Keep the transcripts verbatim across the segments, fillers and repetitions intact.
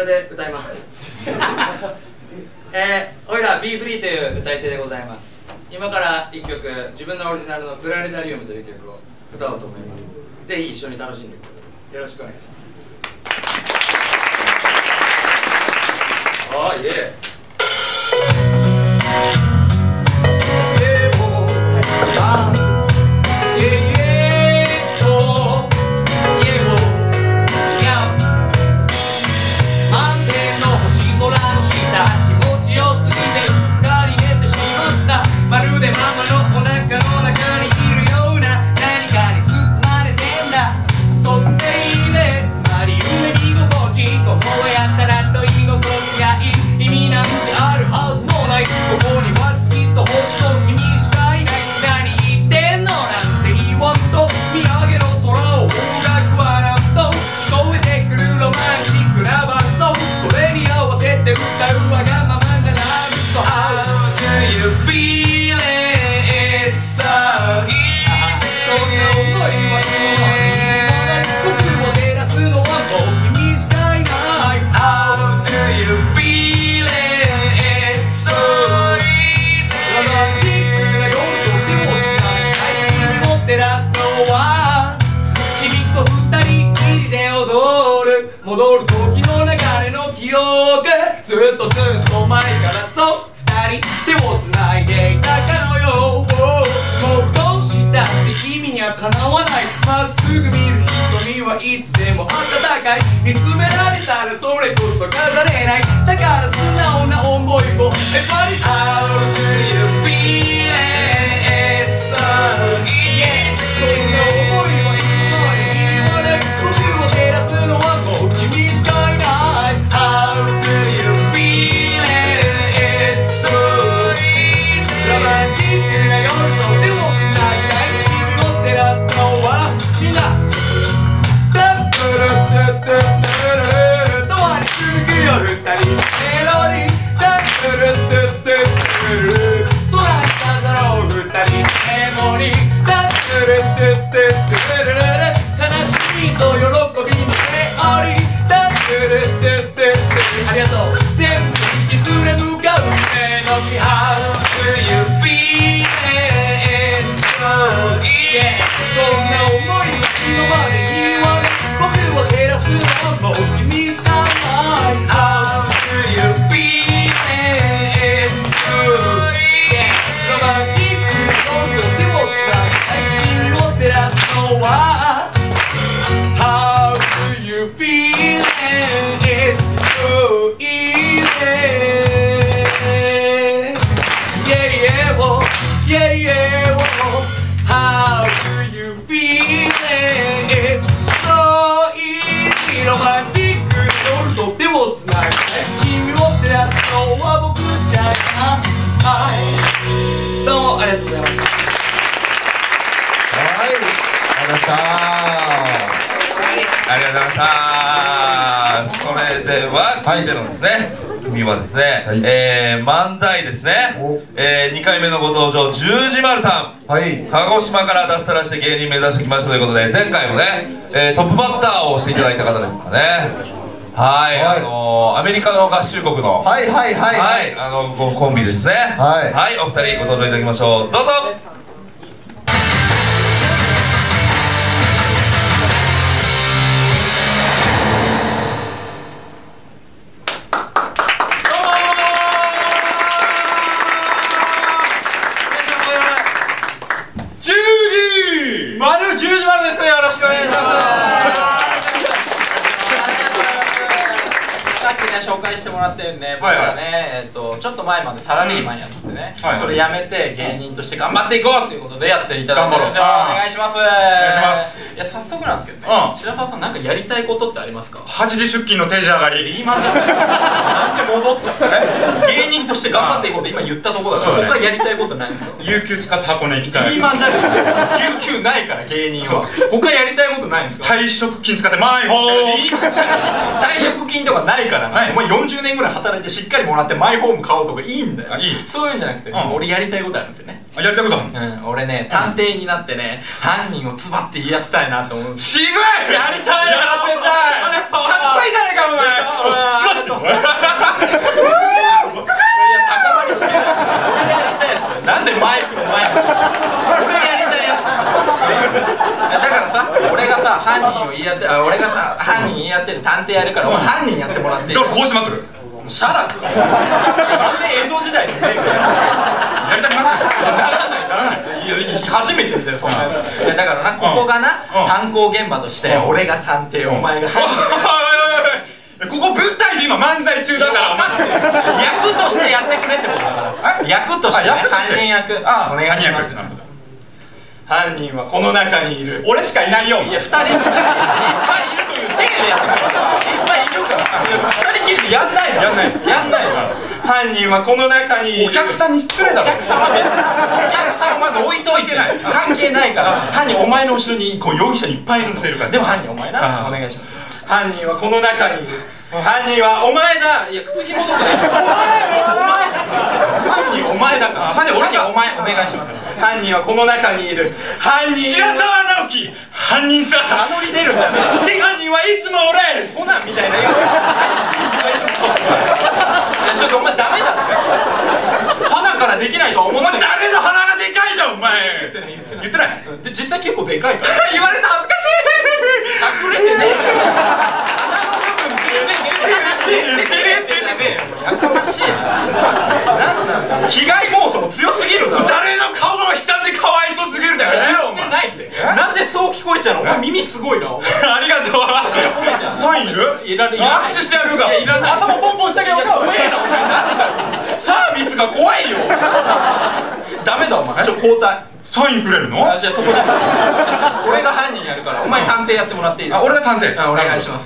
で歌いますえー、おいら Be Free という歌い手でございます。今からいっきょく自分のオリジナルのプラネタリウムという曲を歌おうと思います。ぜひ一緒に楽しんでください。よろしくお願いします。あーイエーまるでママのお腹の中にいるような何かに包まれてんだ。そんでいいね、つまり夢見心地こうやったらと居心地がいい。意味なんてあるはずもない。ここには月と星と君しかいない。何言ってんのなんて言わんと見上げろ空を音楽はなんと聞こえてくるロマンチックな伴奏。それに合わせて歌うわがままなラブソング。 How do you feel?戻る時の流れの記憶ずっとずっと前からそう二人手をつないでいたかのよう。もうどうしたって君にはかなわない。まっすぐ見る瞳はいつでも温かい。見つめられたらそれこそ飾れない。だから素直な思いを Everybody How do you feel it? It's so easy そんな思いは今までに言わない。僕を照らすのはもう君しかいない。 How do you feel it? It's so easy ロマンチックな夜と手をつないだい。君を照らすのはみんなタップルタップルタップルドアに続くよ二人メロディータップルタップル空に飾ろう二人メモリータップルタップル悲しみと喜びのメオリータップルタップルありがとう。全部いずれ向かう夢の道 How do you feel it? It's so easy そんな思いは今までにはない。僕を照らすのはもう君しかない。 How do you feel it? It's so easy ロマンチックな恋を手をつないだ君を照らすのは How do you feel it? It's so easy Yeah yeah oh yeah yeah oh How do you feel it? It's so easy ロマンチックな夜と手をつないで君を照らすのは僕しかいない。どうもありがとうございました。 はい、ありがとうございました。 ありがとうございました。それでは続いてのですね、組はですね、はい、えー、漫才ですね、えー、にかいめのご登場十字丸さん、はい、鹿児島から脱サラして芸人目指してきましたということで、前回もね、えー、トップバッターをしていただいた方ですかね。はい、はい、あのー、アメリカの合衆国のはいはいはいはい、あのコンビですね。はい、はい、お二人ご登場いただきましょう。どうぞ。 丸十字丸です。よろしくお願いします。さっきね紹介してもらったようにね、僕はね、えっとちょっと前までサラリーマンやっててね、それやめて芸人として頑張っていこうということでやっていただいてるんですよ。お願いします。お願いします。いや早速なんですけどね、白澤さんなんかやりたいことってありますか？ はちじ出勤の定時上がり。 リーマンじゃない。なんで戻っちゃったね。芸人として頑張っていこうって今言ったところだから、他やりたいことないんですか？ 有給使って箱根行きたい。 リーマンじゃない。有給ないから芸人は。他やりたいことないんですか？ 退職金使ってマイホーム。 リーマンじゃない。退職金とかないからな。お前よんじゅうねんぐらい働いてしっかりもらってマイホーム買おうとかいいんだよ。いい。そういうんじゃなくて、俺やりたいことあるんですよね。 やりたいことある？ うん、俺ね探偵になってね犯人をつばって言い当てたいなと思う。 渋い。やりたい。やらせたい。かっこいいじゃないかお前。つばっ探偵やるからお前犯人やってもらって。 じゃあ俺こうしまっとく。 シャラクなんで江戸時代のメイクやりたくなっちゃう。 ならないならない。いや初めて見たよそんなやつ。だからな、ここがな犯行現場として俺が探偵、お前が犯人。 ここ舞台で今漫才中だから役としてやってくれってことだから。役として犯人役お願いします。犯人はこの中にいる。 俺しかいないよ。 いやふたりいっぱいいるという体でやってくれ。いっぱいいるからふたりきりでやんないの。やんないやんないの。犯人はこの中にいる。 お客さんに失礼だろ。 お客さんは別にお客さんは置いといてない、関係ないから。犯人お前の後ろにこう容疑者いっぱいいるんですよ。でも犯人お前な、お願いします。犯人はこの中にいる。犯人はお前だ。いや靴ひもとかない。お前だから犯人お前だから。犯人俺にはお前お願いします。犯人はこの中にいる。犯人白沢直樹犯人さ。 名乗り出るんだね。 真犯人はいつも俺。 コナンみたいな言う。ちょっとお前ダメだね。鼻からできないとは思ってない。 誰の鼻がでかいじゃんお前。 言ってない言ってない言ってない。 で実際結構でかいから言われた恥ずかしい。 隠れてねえからやかましいな。なんなんだ被害妄想強すぎるな。 誰の顔の悲嘆でかわいそうすぎるだよね。 言ってないって。なんでそう聞こえちゃうの。お前耳すごいな。 ありがとう。サインいる？ いらない。握手してやるか。いらない。頭ポンポンしてあげようか。怖えなお前。なんだよサービスが怖いよ。ダメだお前。ちょ交代。 サインくれるの？ じゃあそこじゃ俺が犯人やるからお前探偵やってもらっていいですか？ あ、俺が探偵。 お願いします。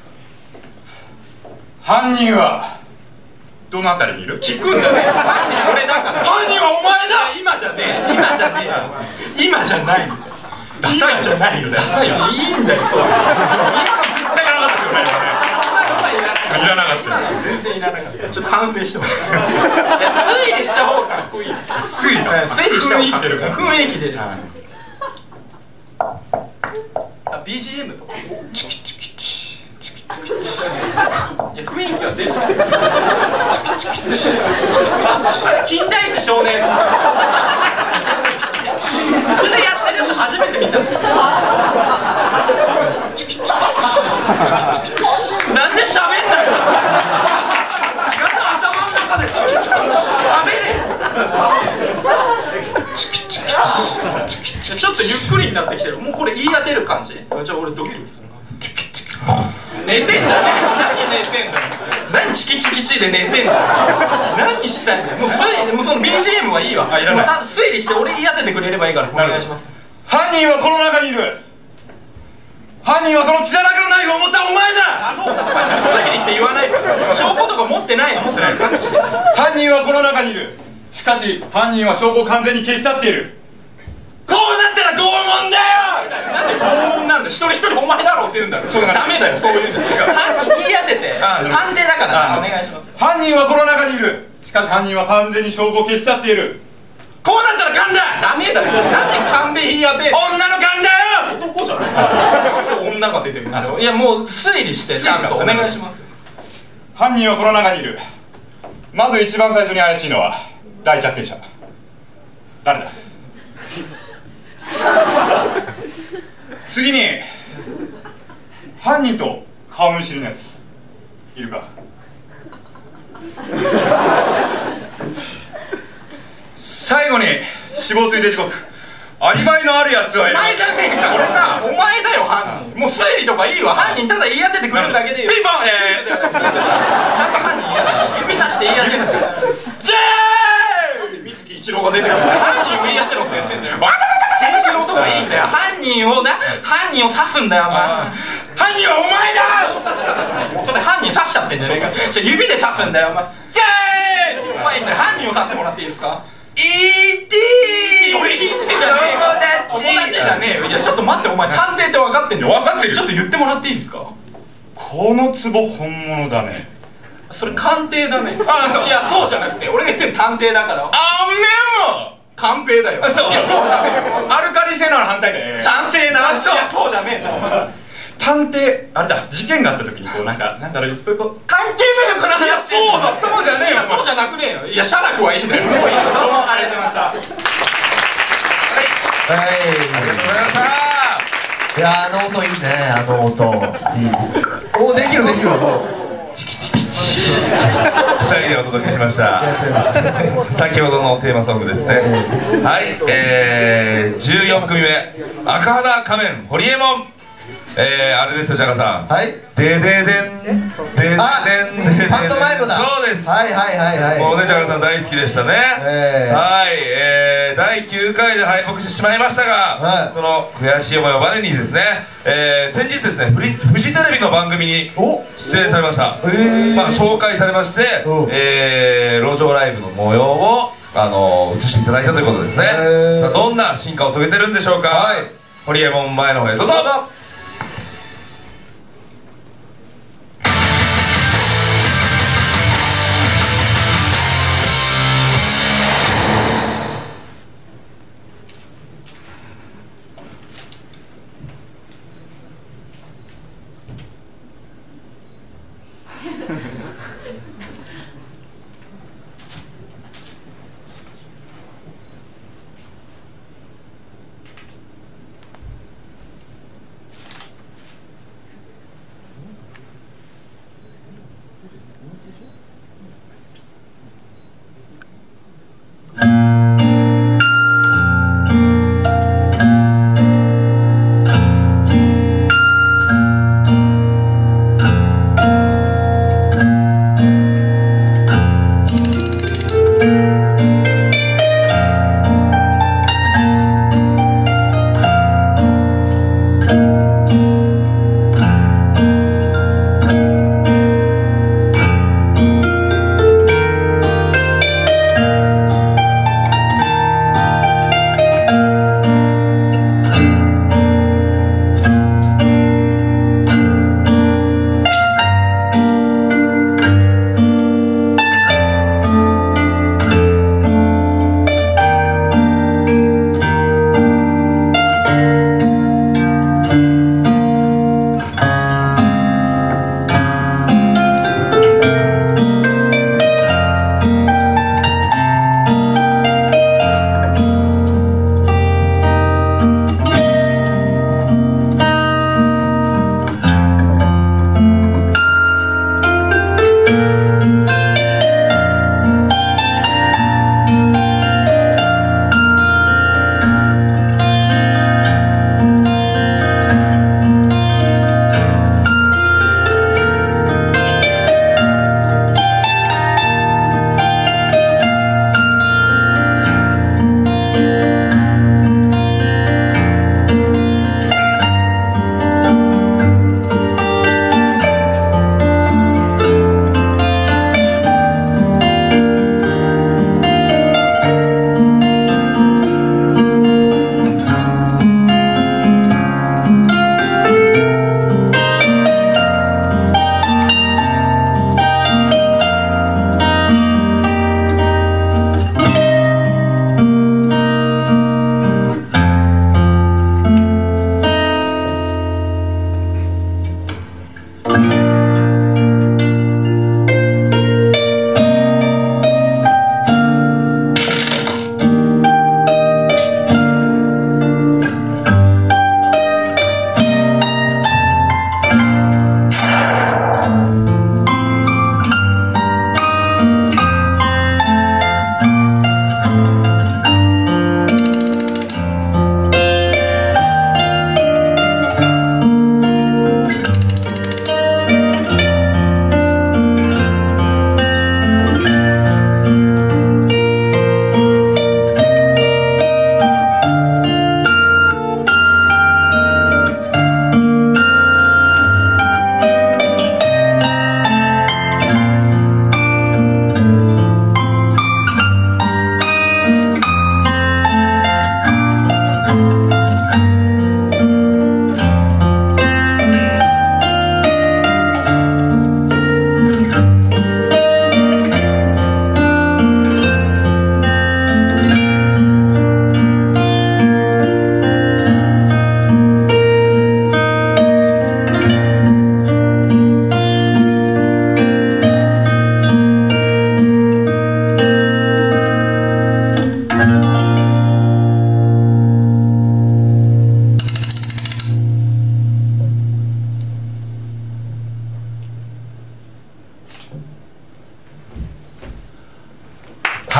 犯人はどのあたりにいる？ 聞くんだね。犯人俺だから。 犯人はお前だ。 今じゃねえ。今じゃねえよ。今じゃないの。 ダサいじゃないよ。ダサいよ。 いいんだよ。そう。 今の絶対いらなかったよね。いらなかった。 全然いらなかった。ちょっと反省してます。いや推理した方がかっこいい。 推理。 推理した方がかっこいい。雰囲気出る。あ ビージーエム とか。チキチキチ。いや雰囲気は出る。金田一少年口でやってるやつ初めて見た。なんで喋んないの。頭の中で喋れ。ちょっとゆっくりになってきてる。もうこれ言い当てる感じ。じゃあ俺ドキドキするな。寝てんじゃねえよ。何寝てんだよ。何チキチキチで寝てんだよ。何したいんだよ。もう推理、もうその ビージーエム はいいわ。あ、いらない。推理して俺言い当ててくれればいいからお願いします。 犯人はこの中にいる。犯人はこの血だらけのナイフを持ったお前だ。 あのお前推理って言わないから。証拠とか持ってないの。持ってないの。 犯人はこの中にいる。しかし犯人は証拠を完全に消し去っている。こうなったら拷問だよ。 なんで拷問なんだよ。一人一人お前だろうって言うんだよ。ダメだよそういうんだよ。犯人言い当てて探偵だからお願いします。 犯人はこの中にいる。しかし犯人は完全に証拠を消し去っている。こうなったら勘だ。 ダメだよ。なんで勘で言い当て。 女の勘だよ。 男じゃない。なんで女が出てくるんだよ。いやもう推理してちゃんとお願いします。 犯人はこの中にいる。まず一番最初に怪しいのは第一発見者。誰だ。次に犯人と顔見知りのやついるか。最後に死亡推定時刻。アリバイのあるやつはいる。 お前じゃねえか。俺か。お前だよ犯人。もう推理とかいいわ。犯人ただ言い当ててくれるだけでいいよ。 ピンポン。えー、 ちゃんと犯人言い当て指さして言い当てるんですよ。 ジェーイ。 水木一郎が出てくる。犯人を言い当てろって言ってんだよ。ケンシロウとかいいんだよ。犯人をな、犯人を刺すんだよ。犯人はお前だ。それ犯人刺しちゃってんじゃねえか。じゃあ指で刺すんだよ。ジェーイ。怖いんだよ。犯人を刺してもらっていいですか。イーティー。俺イーティーじゃねえよ。友達じゃねえよ。いやちょっと待ってお前探偵って分かってんの。 分かってる。 ちょっと言ってもらっていいですか。 この壺本物だね。 それ鑑定だね。ああそう。いやそうじゃなくて俺が言ってる探偵だから。 あメモ。 カンペだよ。そう。いやそうじゃねえよ。 アルカリ性能の反対で。 賛成な。そう。いやそうじゃねえんだ。 探偵あれだ、事件があった時にこうなんかなんだろういっぱいこう関係ないよこの話。いやそうだそうじゃねえよ。そうじゃなくねえよ。いや写楽はいいんだよ。もういいよ。どうもありがとうございました。はい、 ありがとうございました。 いやあの音いいね、あの音いいです。おお、できるできる。チキチキチふたりでお届けしました先ほどのテーマソングですね。はい、えー、じゅうよんくみめ、赤鼻仮面ホリエモン。えー、あれですよ、ジャガさん。 はい。 でででんでででんででん。 パントマイムだ。 そうです。 はいはいはいはい。 もうね、ジャガさん大好きでしたね。はい、えー、だいきゅうかいで敗北してしまいましたが、その悔しい思いをバネにですね、えー、先日ですね、フリフジテレビの番組に出演されました。まあ紹介されまして、えー、路上ライブの模様をあの映していただいたということですね。さあ、どんな進化を遂げてるんでしょうか。ホリエモン、前の方へどうぞ。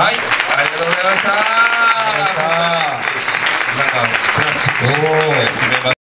はい